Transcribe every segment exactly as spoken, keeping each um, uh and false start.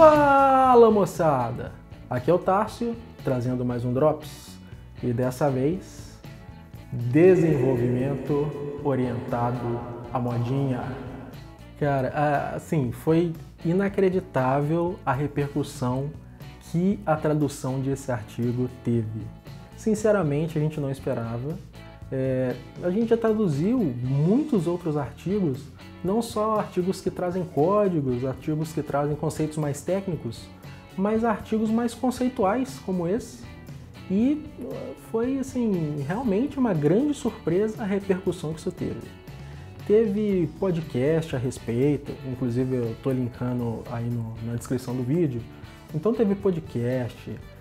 Fala, moçada! Aqui é o Tárcio, trazendo mais um Drops, e dessa vez, desenvolvimento orientado à modinha. Cara, assim, foi inacreditável a repercussão que a tradução desse artigo teve. Sinceramente, a gente não esperava. É, a gente já traduziu muitos outros artigos, não só artigos que trazem códigos, artigos que trazem conceitos mais técnicos, mas artigos mais conceituais como esse. E foi, assim, realmente uma grande surpresa a repercussão que isso teve. Teve podcast a respeito, inclusive eu estou linkando aí no, na descrição do vídeo. Então teve podcast,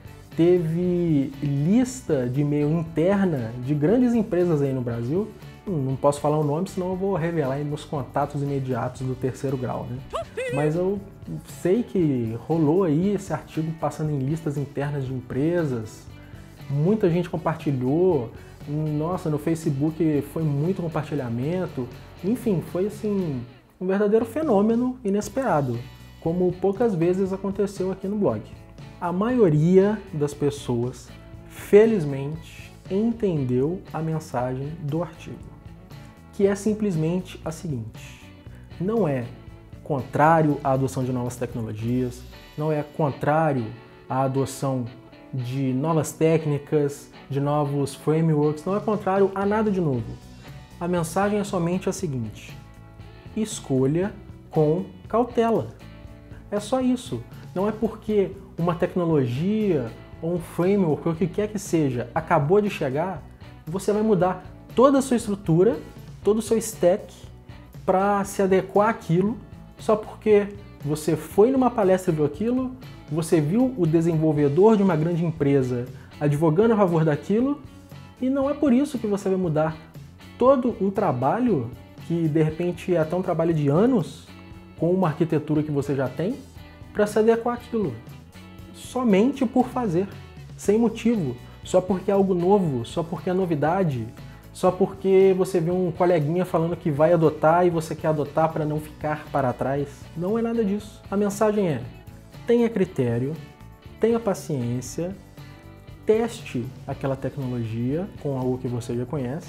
teve lista de e-mail interna de grandes empresas aí no Brasil. Não posso falar o nome, senão eu vou revelar aí meus contatos imediatos do terceiro grau, né? Mas eu sei que rolou aí esse artigo passando em listas internas de empresas. Muita gente compartilhou. Nossa, no Facebook foi muito compartilhamento. Enfim, foi assim um verdadeiro fenômeno inesperado, como poucas vezes aconteceu aqui no blog. A maioria das pessoas, felizmente, entendeu a mensagem do artigo, que é simplesmente a seguinte: não é contrário à adoção de novas tecnologias, não é contrário à adoção de novas técnicas, de novos frameworks, não é contrário a nada de novo. A mensagem é somente a seguinte: escolha com cautela. É só isso. Não é porque uma tecnologia ou um framework, ou o que quer que seja, acabou de chegar, você vai mudar toda a sua estrutura, todo o seu stack para se adequar àquilo, só porque você foi numa palestra e viu aquilo, você viu o desenvolvedor de uma grande empresa advogando a favor daquilo, e não é por isso que você vai mudar todo um trabalho que de repente é até um trabalho de anos com uma arquitetura que você já tem para se adequar àquilo. Somente por fazer, sem motivo, só porque é algo novo, só porque é novidade, só porque você vê um coleguinha falando que vai adotar e você quer adotar para não ficar para trás. Não é nada disso. A mensagem é: tenha critério, tenha paciência, teste aquela tecnologia com algo que você já conhece,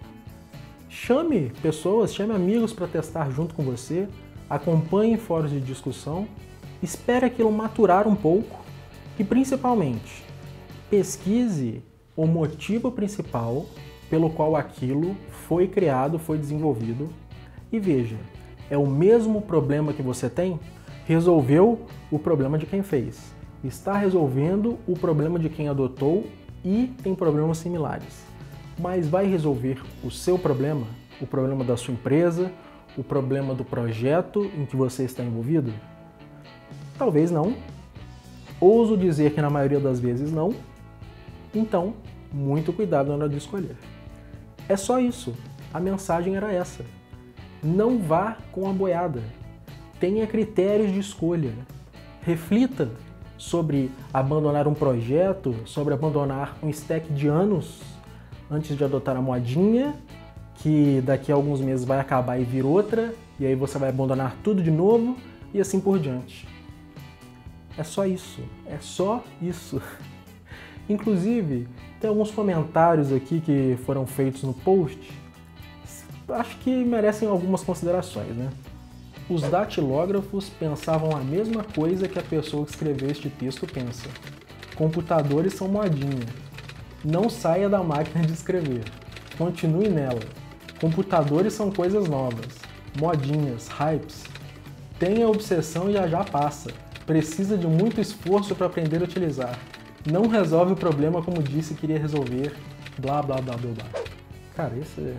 chame pessoas, chame amigos para testar junto com você, acompanhe fóruns de discussão, espere aquilo maturar um pouco e, principalmente, pesquise o motivo principal pelo qual aquilo foi criado, foi desenvolvido, e veja, é o mesmo problema que você tem? Resolveu o problema de quem fez, está resolvendo o problema de quem adotou e tem problemas similares. Mas vai resolver o seu problema, o problema da sua empresa, o problema do projeto em que você está envolvido? Talvez não. Ouso dizer que na maioria das vezes não. Então, muito cuidado na hora de escolher. É só isso. A mensagem era essa. Não vá com a boiada. Tenha critérios de escolha. Reflita sobre abandonar um projeto, sobre abandonar um stack de anos antes de adotar a modinha, que daqui a alguns meses vai acabar e vir outra, e aí você vai abandonar tudo de novo e assim por diante. É só isso, é só isso. Inclusive, tem alguns comentários aqui que foram feitos no post, acho que merecem algumas considerações, né? Os datilógrafos pensavam a mesma coisa que a pessoa que escreveu este texto pensa. Computadores são modinha. Não saia da máquina de escrever. Continue nela. Computadores são coisas novas. Modinhas, hypes. Tenha obsessão e já já passa. Precisa de muito esforço para aprender a utilizar. Não resolve o problema como disse que iria resolver. Blá, blá, blá, blá, blá. Cara, esse é...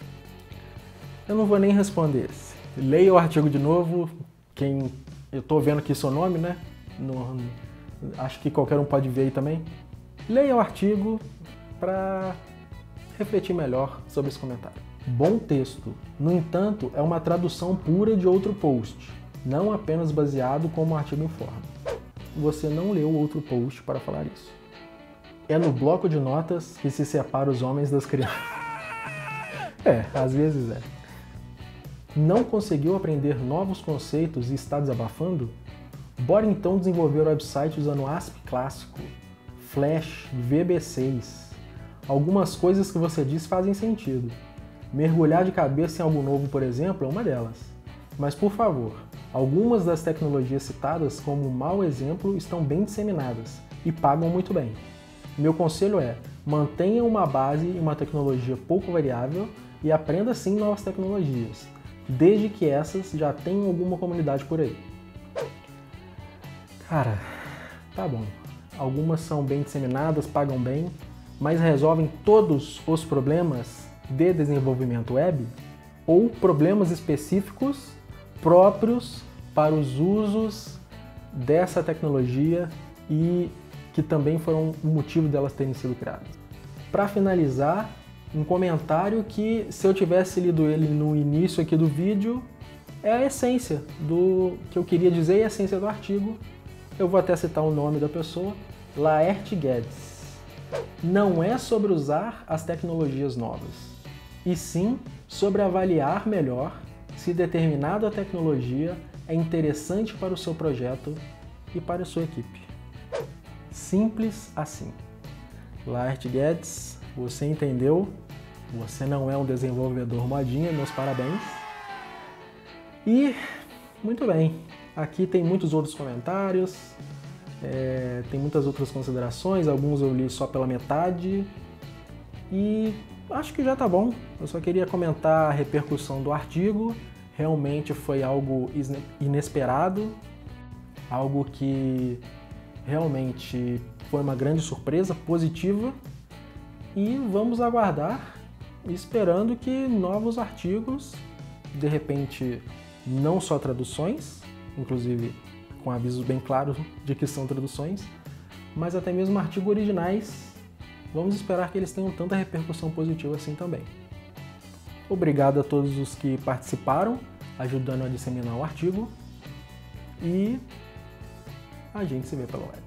Eu não vou nem responder esse. Leia o artigo de novo. Quem... Eu tô vendo aqui seu nome, né? No... Acho que qualquer um pode ver aí também. Leia o artigo para refletir melhor sobre esse comentário. Bom texto. No entanto, é uma tradução pura de outro post, não apenas baseado como o artigo informa. Você não leu outro post para falar isso. É no bloco de notas que se separa os homens das crianças. É, às vezes é. Não conseguiu aprender novos conceitos e está desabafando? Bora então desenvolver o website usando A S P clássico, Flash, V B seis. Algumas coisas que você diz fazem sentido. Mergulhar de cabeça em algo novo, por exemplo, é uma delas. Mas por favor, algumas das tecnologias citadas como mau exemplo estão bem disseminadas e pagam muito bem. Meu conselho é, mantenha uma base em uma tecnologia pouco variável e aprenda sim novas tecnologias, desde que essas já tenham alguma comunidade por aí. Cara, tá bom. Algumas são bem disseminadas, pagam bem, mas resolvem todos os problemas de desenvolvimento web ou problemas específicos próprios para os usos dessa tecnologia e que também foram o motivo delas terem sido criadas. Para finalizar, um comentário que, se eu tivesse lido ele no início aqui do vídeo, é a essência do que eu queria dizer e a essência do artigo. Eu vou até citar o nome da pessoa, Laerte Guedes. Não é sobre usar as tecnologias novas, e sim sobre avaliar melhor se determinada tecnologia é interessante para o seu projeto e para a sua equipe. Simples assim. Laerte Guedes, você entendeu? Você não é um desenvolvedor modinha, meus parabéns. E, muito bem, aqui tem muitos outros comentários, é, tem muitas outras considerações, alguns eu li só pela metade e acho que já tá bom. Eu só queria comentar a repercussão do artigo, realmente foi algo inesperado, algo que realmente foi uma grande surpresa, positiva, e vamos aguardar, esperando que novos artigos, de repente, não só traduções, inclusive com avisos bem claros de que são traduções, mas até mesmo artigos originais, vamos esperar que eles tenham tanta repercussão positiva assim também. Obrigado a todos os que participaram, ajudando a disseminar o artigo, e a gente se vê pela web.